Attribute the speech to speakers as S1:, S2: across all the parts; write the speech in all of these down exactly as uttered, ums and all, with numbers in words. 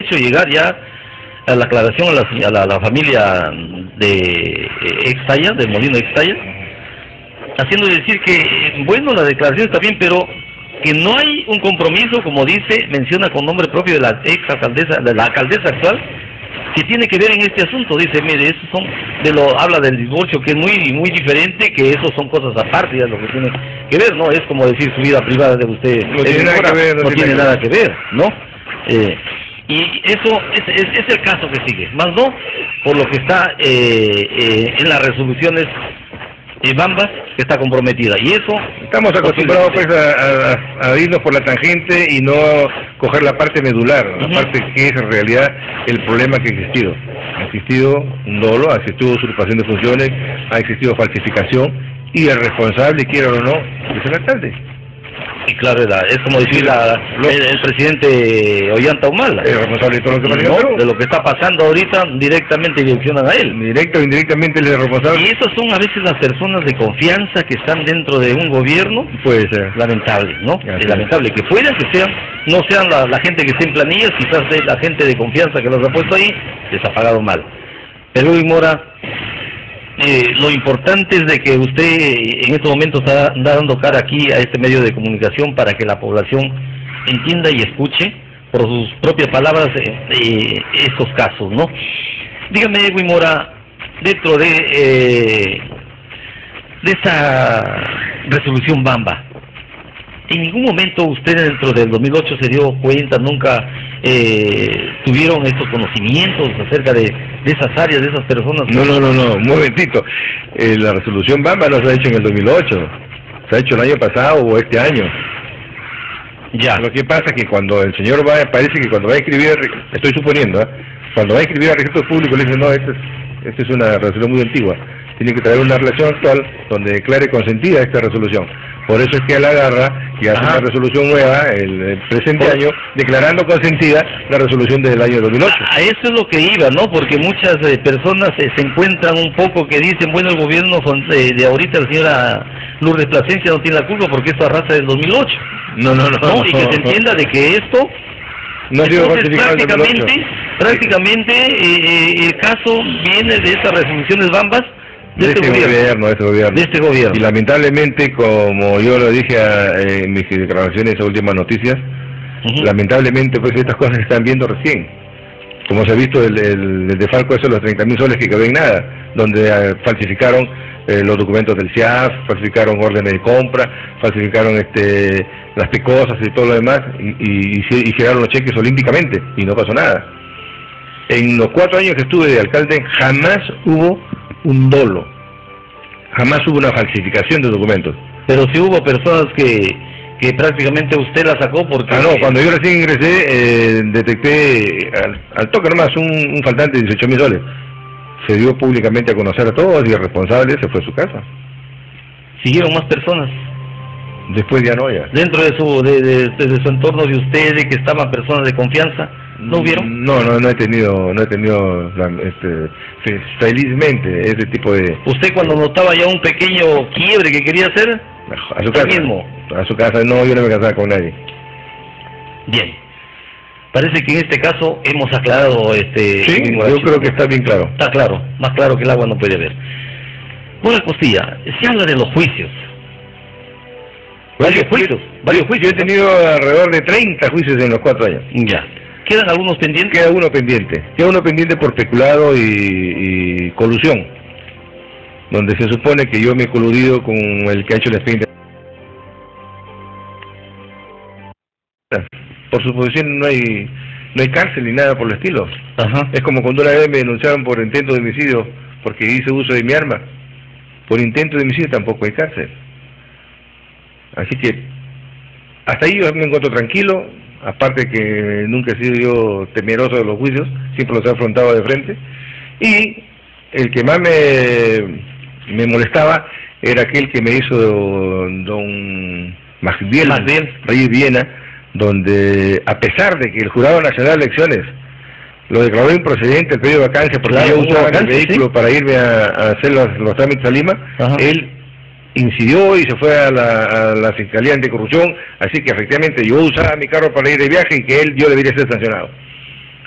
S1: hecho llegar ya a la aclaración a la, a la, a la familia de Extaya, del molino Extaya, haciendo decir que, bueno, la declaración está bien, pero que no hay un compromiso, como dice, menciona con nombre propio de la ex alcaldesa, de la alcaldesa actual, que tiene que ver en este asunto. Dice, mire, eso son, de lo, habla del divorcio, que es muy muy diferente, que eso son cosas aparte, ya lo que tiene que ver, ¿no? Es como decir su vida privada de usted,
S2: no tiene nada que ver,
S1: no tiene nada que ver, ¿no? Eh, y eso es, es, es el caso que sigue, más no por lo que está eh, eh, en las resoluciones eh, Bambas, que está comprometida, y eso
S2: estamos acostumbrados pues a, a, a irnos por la tangente y no coger la parte medular, la uh-huh. parte que es en realidad el problema que ha existido. Ha existido un dolo, ha existido usurpación de funciones, ha existido falsificación, y el responsable, quiera o no, es el alcalde.
S1: Y claro, es como decir la, el, el presidente Ollanta Humala,
S2: el responsable de todo lo que pasa,
S1: no, de lo que está pasando ahorita, directamente direccionan a él.
S2: Directo o indirectamente él es responsable.
S1: Y esos son a veces las personas de confianza que están dentro de un gobierno.
S2: Puede ser.
S1: Lamentable, ¿no? Es lamentable que puedan, que sean, no sean la, la gente que esté en planillas, quizás de la gente de confianza que los ha puesto ahí, les ha pagado mal. Pero Luis Mora, Eh, lo importante es de que usted en este momento está dando cara aquí a este medio de comunicación para que la población entienda y escuche por sus propias palabras eh, eh, estos casos, ¿no? Dígame, Edwin Mora, dentro de eh, de esa resolución Bamba, ¿en ningún momento usted dentro del dos mil ocho se dio cuenta, nunca eh, tuvieron estos conocimientos acerca de, de esas áreas, de esas personas?
S2: No, no, no, no, un momentito. Eh, la resolución Bamba no se ha hecho en el dos mil ocho, se ha hecho el año pasado o este año.
S1: Ya.
S2: Lo que pasa es que cuando el señor va, parece que cuando va a escribir, estoy suponiendo, ¿eh? cuando va a escribir al registro público le dice, no, esta es, esta es una resolución muy antigua, tiene que traer una relación actual donde declare consentida esta resolución. Por eso es que él agarra y hace Ajá. una resolución nueva el, el presente Por... año, declarando consentida la resolución del año dos mil ocho.
S1: A, a eso es lo que iba, ¿no? Porque muchas eh, personas eh, se encuentran un poco que dicen, bueno, el gobierno de, de ahorita, la señora Lourdes Plasencia no tiene la culpa porque esto arrastra del dos mil ocho.
S2: No, no, no.
S1: ¿no?
S2: no
S1: y que
S2: no,
S1: se entienda no. de que esto...
S2: No ha sido
S1: prácticamente, prácticamente eh, eh, el caso viene de esas resoluciones Bambas,
S2: De, de, este gobierno, gobierno, de este gobierno,
S1: de este gobierno.
S2: Y lamentablemente, como yo lo dije a, en mis declaraciones a últimas noticias, uh-huh. lamentablemente pues estas cosas se están viendo recién. Como se ha visto el, el, el defalco eso de los treinta mil soles que quedó en nada, donde eh, falsificaron eh, los documentos del C I A F, falsificaron órdenes de compra, falsificaron este las pecosas y todo lo demás, y, y, y llegaron los cheques olímpicamente, y no pasó nada. En los cuatro años que estuve de alcalde, jamás hubo un dolo, jamás hubo una falsificación de documentos.
S1: Pero sí hubo personas que que prácticamente usted la sacó porque...
S2: Ah, no, cuando yo recién ingresé, eh, detecté al, al toque nomás un, un faltante de dieciocho mil soles. Se dio públicamente a conocer a todos y el responsable se fue a su casa.
S1: ¿Siguieron más personas?
S2: Después ya no, ya.
S1: ¿Dentro de su de, de, de su entorno de usted, de que estaban personas de confianza? ¿No hubieron?
S2: No, no, no he tenido, no he tenido, este, felizmente, ese tipo de...
S1: ¿Usted cuando notaba ya un pequeño quiebre que quería hacer?
S2: A su casa. Mismo. A su casa, no, yo no me casaba con nadie.
S1: Bien. Parece que en este caso hemos aclarado este...
S2: Sí, yo creo que está bien claro.
S1: Está claro, más claro que el agua no puede haber. Bueno, Costilla, se habla de los juicios. Varios juicios, varios juicios.
S2: Yo he tenido alrededor de treinta juicios en los cuatro años.
S1: Ya. ¿Quedan algunos pendientes?
S2: Queda uno pendiente. Queda uno pendiente por peculado y, y colusión, donde se supone que yo me he coludido con el que ha hecho el expediente. Por su posición no hay no hay cárcel ni nada por el estilo.
S1: Ajá.
S2: Es como cuando una vez me denunciaron por intento de homicidio porque hice uso de mi arma. Por intento de homicidio tampoco hay cárcel. Así que hasta ahí yo me encuentro tranquilo, aparte que nunca he sido yo temeroso de los juicios, siempre los he afrontado de frente. Y el que más me, me molestaba era aquel que me hizo don Magdiel Reyes Viena, donde a pesar de que el Jurado Nacional de Elecciones lo declaró improcedente el pedido de vacancia porque claro, yo usaba el vehículo ¿sí? para irme a, a hacer los, los trámites a Lima, Ajá. él incidió y se fue a la, a la Fiscalía Anticorrupción, así que efectivamente yo usaba mi carro para ir de viaje y que él yo debería ser sancionado.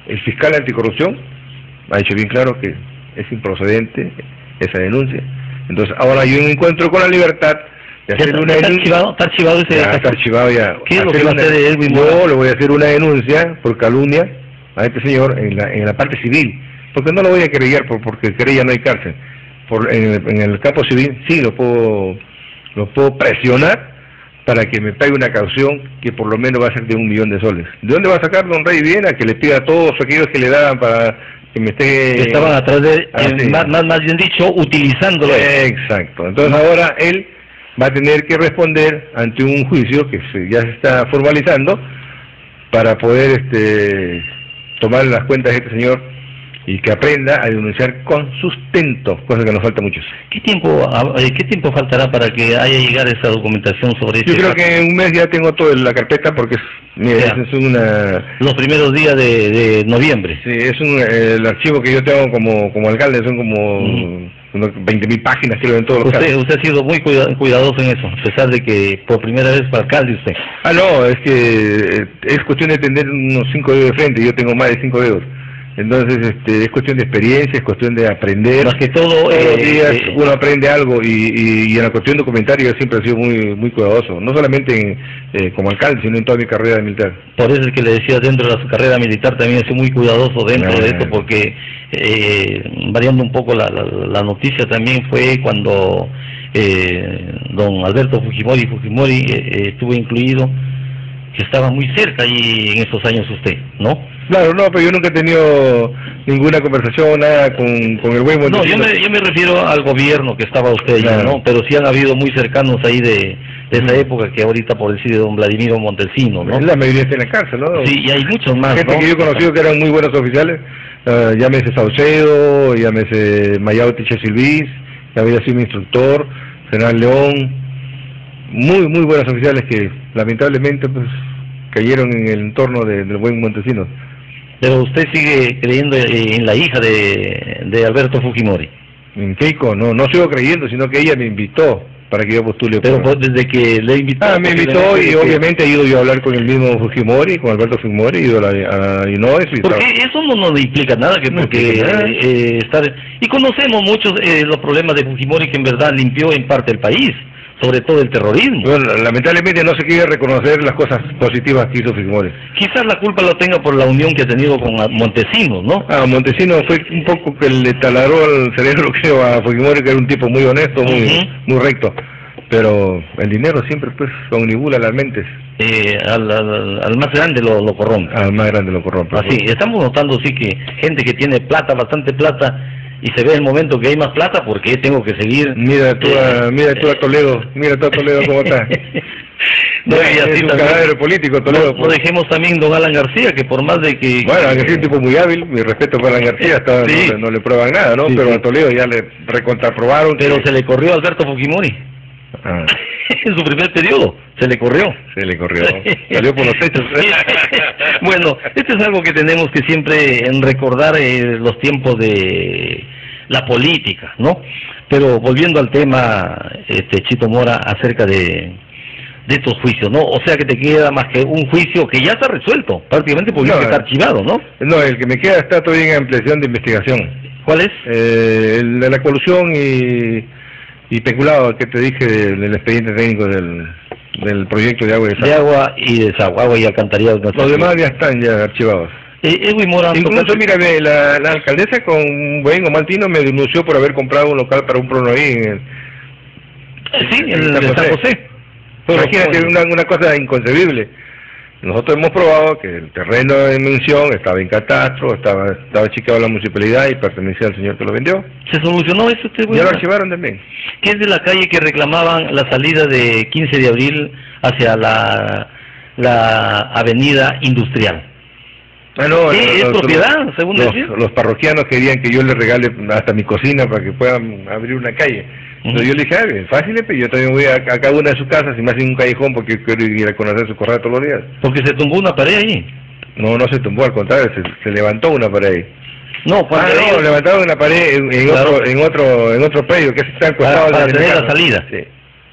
S2: el fiscal anticorrupción ha dicho bien claro que es improcedente esa denuncia. Entonces ahora yo me encuentro con la libertad de hacer una
S1: ¿Está
S2: denuncia.
S1: archivado? ¿Está archivado ese
S2: Ya,
S1: caso?
S2: está archivado ya.
S1: ¿Qué es lo
S2: Hacer
S1: que va a
S2: una-
S1: hacer de Edwin Mora?
S2: Yo le voy a hacer una denuncia por calumnia a este señor en la, en la parte civil, porque no lo voy a querellar por, porque querella no hay cárcel. Por, en, el, en el campo civil sí lo puedo, lo puedo presionar para que me pague una caución que por lo menos va a ser de un millón de soles. ¿De dónde va a sacar don Rey Viena? Que le pida a todos aquellos que le daban para que me esté...
S1: Que estaban atrás de,
S2: Ah,
S1: eh,
S2: sí.
S1: más, más, más bien dicho, utilizándolo.
S2: Exacto. Entonces ahora él va a tener que responder ante un juicio que se- ya se está formalizando para poder este tomar las cuentas de este señor y que aprenda a denunciar con sustento, cosa que nos falta mucho.
S1: ¿Qué tiempo, ah, eh, ¿Qué tiempo faltará para que haya llegado esa documentación sobre
S2: Yo
S1: este
S2: creo
S1: caso?
S2: que en un mes ya tengo todo en la carpeta porque es, mira,
S1: Ya.
S2: es una...
S1: Los primeros días de, de noviembre.
S2: Sí, es un, el archivo que yo tengo como, como alcalde, son como
S1: Mm.
S2: unos veinte mil páginas creo en todos los
S1: Usted,
S2: casos.
S1: usted ha sido muy cuida- cuidadoso en eso, a pesar de que por primera vez fue alcalde usted.
S2: Ah, no, es que eh, es cuestión de tener unos cinco dedos de frente, yo tengo más de cinco dedos. Entonces, este, es cuestión de experiencia, es cuestión de aprender.
S1: Más que todo,
S2: Todos los
S1: eh,
S2: días
S1: eh,
S2: uno aprende algo y, y, y en la cuestión documentaria yo siempre he sido muy muy cuidadoso, no solamente en, eh, como alcalde, sino en toda mi carrera militar.
S1: por eso es que le decía, dentro de su carrera militar también ha sido muy cuidadoso dentro de
S2: Ah.
S1: esto, porque eh, variando un poco la, la, la noticia también fue cuando eh, don Alberto Fujimori Fujimori eh, eh, estuvo incluido, que estaba muy cerca ahí en esos años usted, ¿no?
S2: Claro, no, pero yo nunca he tenido ninguna conversación, nada con, con el buen
S1: No, yo
S2: Montesinos.
S1: me, yo me refiero al gobierno que estaba usted allí,
S2: Claro.
S1: ¿no? Pero sí han habido muy cercanos ahí de, de esa
S2: Mm.
S1: época que ahorita por decir de don Vladimiro Montesino, ¿no?
S2: La mayoría está en la cárcel, ¿no?
S1: Sí, y hay muchos más,
S2: Gente
S1: ¿no?
S2: que yo he conocido que eran muy buenos oficiales, uh, llámese Saucedo, llámese Mayao Tiche Silvis, que había sido mi instructor, General León, muy, muy buenos oficiales que lamentablemente pues cayeron en el entorno de- del buen Montesinos.
S1: Pero usted sigue creyendo eh, en la hija de, de Alberto Fujimori.
S2: En Keiko, no, no sigo creyendo, sino que ella me invitó para que yo postule.
S1: Pero
S2: por-
S1: pues, desde que le invitó...
S2: Ah, me invitó
S1: posiblemente,
S2: y
S1: que-
S2: obviamente he ido yo a hablar con el mismo Fujimori, con Alberto Fujimori, he ido a, la, a Illinois y
S1: Porque
S2: estaba-
S1: eso no nos implica nada, que
S2: No
S1: porque
S2: implica nada.
S1: eh, eh, estar... Y conocemos muchos eh, los problemas de Fujimori que en verdad limpió en parte el país, sobre todo el terrorismo.
S2: Bueno, lamentablemente no se quiere reconocer las cosas positivas que hizo Fujimori.
S1: Quizás la culpa lo tenga por la unión que ha tenido con Montesinos, ¿no?
S2: Ah, Montesinos fue un poco que le taladró el cerebro, creo, a Fujimori, que era un tipo muy honesto, muy,
S1: Ujú.
S2: muy recto. Pero el dinero siempre pues omnibula las mentes,
S1: Eh, al, al, al más grande lo, lo corrompe.
S2: al más grande lo corrompe.
S1: Así, estamos notando sí que gente que tiene plata, bastante plata, y se ve el momento que hay más plata, porque tengo que seguir...
S2: Mira tú a,
S1: Eh,
S2: mira tú a Toledo, mira tú a Toledo cómo está.
S1: No,
S2: Ya,
S1: y así
S2: es un
S1: también-
S2: cadáver político, Toledo.
S1: No, no dejemos también don Alan García, que por más de que...
S2: Bueno, Alan García es un tipo muy hábil, mi respeto para Alan García, hasta
S1: Sí.
S2: no, no le prueban nada, ¿no?
S1: Sí,
S2: Pero
S1: sí.
S2: a Toledo ya le recontraprobaron.
S1: Pero
S2: que-
S1: se le corrió a Alberto Fujimori.
S2: Ah,
S1: En su primer periodo, se le corrió.
S2: se le corrió, salió por los techos.
S1: Bueno, esto es algo que tenemos que siempre en recordar eh, los tiempos de la política, ¿no? Pero volviendo al tema, este Chito Mora, acerca de, de estos juicios, ¿no? O sea que te queda más que un juicio que ya está resuelto, prácticamente porque
S2: No,
S1: está
S2: eh.
S1: archivado, ¿no?
S2: No, el que me queda está todavía en ampliación de investigación.
S1: ¿Cuál es?
S2: Eh, el de la colusión y, y peculado que te dije del, del expediente técnico del, del proyecto de agua y
S1: De
S2: desagüe.
S1: agua y desagüe, agua y alcantarillado.
S2: Los demás ya están ya archivados.
S1: Eh, Edwin Mora,
S2: Incluso,
S1: tocaste-
S2: mira, ve, la, la alcaldesa con buen o mal tino me denunció por haber comprado un local para un prono ahí en el,
S1: Sí,
S2: en
S1: el de San José. Pero,
S2: Imagínate,
S1: bueno,
S2: una, una cosa inconcebible. Nosotros hemos probado que el terreno en mención estaba en catastro, estaba estaba chicado la municipalidad y pertenecía al señor que lo vendió.
S1: ¿Se solucionó eso usted, Edwin
S2: Ya lo
S1: Mora?
S2: archivaron también.
S1: Que es de la calle que reclamaban la salida de quince de abril hacia la, la avenida industrial.
S2: Ah, no,
S1: Sí,
S2: los-
S1: es
S2: los-
S1: propiedad, según
S2: los,
S1: decía.
S2: los parroquianos querían que yo les regale hasta mi cocina para que puedan abrir una calle. Entonces yo le dije, ah, bien, fácil, pero yo también voy a, a cada una de sus casas y me hacen un callejón porque quiero ir a conocer su corral todos los días.
S1: Porque se tumbó una pared allí.
S2: No, no se tumbó, al contrario, se, se levantó una pared.
S1: No,
S2: Ah,
S1: cuando
S2: no,
S1: ellos-
S2: levantaron una pared en, en
S1: Claro.
S2: otro, en otro, en otro predio que está al
S1: Para-
S2: costado
S1: para
S2: de mi
S1: tener la
S2: casa.
S1: salida.
S2: Sí.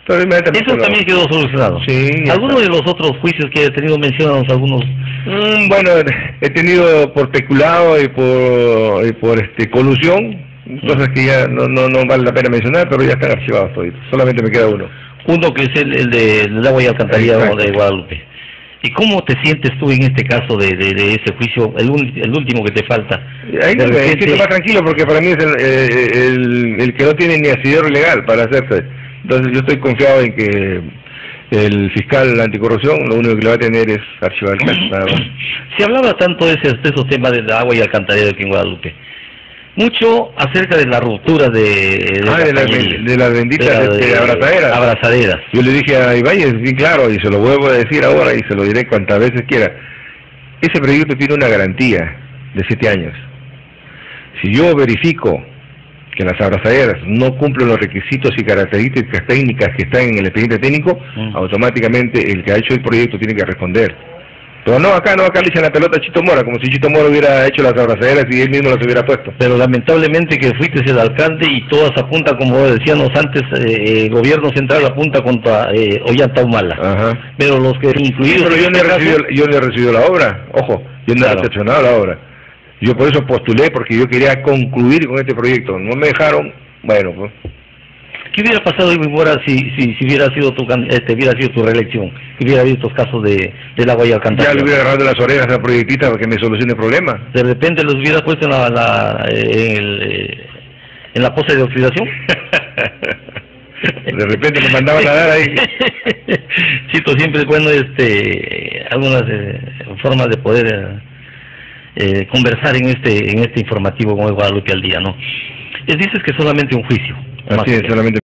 S2: Pero inmediatamente
S1: Eso
S2: lo-
S1: también quedó solucionado.
S2: Sí, ya
S1: ¿Algunos
S2: está.
S1: de los otros juicios que he tenido mencionados, algunos?
S2: Mm, bueno, he tenido por peculado y por, y por este colusión, cosas que ya no, no, no vale la pena mencionar, pero ya están archivados todos. Solamente me queda uno.
S1: Uno que es el, el de, del agua y alcantarillado
S2: Exacto.
S1: de Guadalupe. ¿Y cómo te sientes tú en este caso de, de, de ese juicio, el, un- el último que te falta?
S2: Ahí
S1: De
S2: me
S1: repente-
S2: siento más tranquilo porque para mí es el, eh, el, el que no tiene ni asidero legal para hacerse. Entonces yo estoy confiado en que el fiscal anticorrupción lo único que le va a tener es archivar el caso, nada más.
S1: Se hablaba tanto de, ese, de esos temas del agua y alcantarillado aquí en Guadalupe. Mucho acerca de la ruptura de, de,
S2: Ah, de, la,
S1: cañería,
S2: de las benditas
S1: de la-
S2: este,
S1: de-
S2: abrazaderas.
S1: abrazaderas.
S2: Yo le dije a Ibáñez, sí, claro, y se lo vuelvo a decir ahora y se lo diré cuantas veces quiera. Ese proyecto tiene una garantía de siete años. Si yo verifico que las abrazaderas no cumplen los requisitos y características técnicas que están en el expediente técnico,
S1: Mm.
S2: automáticamente el que ha hecho el proyecto tiene que responder. Pero no, acá no, acá le echan la pelota a Chito Mora, como si Chito Mora hubiera hecho las abrazaderas y él mismo las hubiera puesto.
S1: Pero lamentablemente que fuiste el alcalde y todas apuntan, como decíamos antes, eh, el gobierno central apunta contra eh, Ollanta Humala.
S2: Ajá.
S1: Pero los que
S2: Sí,
S1: incluidos
S2: pero
S1: en
S2: yo no, he
S1: este caso-
S2: recibido, yo no he recibido la obra, ojo, yo no he
S1: Claro.
S2: recepcionado la obra. Yo por eso postulé, porque yo quería concluir con este proyecto. No me dejaron, bueno, pues.
S1: ¿Qué hubiera pasado, Edwin Mora, si, si, si hubiera sido tu can- este, hubiera sido tu reelección? Que hubiera habido estos casos de, del agua y
S2: Ya
S1: alcantarillado.
S2: le hubiera agarrado las orejas al proyectista para que me solucione el problema.
S1: De repente los hubiera puesto en la, la, en, el, eh, en la pose de oxidación.
S2: De repente me mandaban a dar ahí.
S1: Chito, siempre es bueno este, algunas eh, formas de poder eh, eh, conversar en este en este informativo como es Guadalupe al día, ¿no? Eh, dices que solamente un juicio. más
S2: Así es,
S1: que-
S2: solamente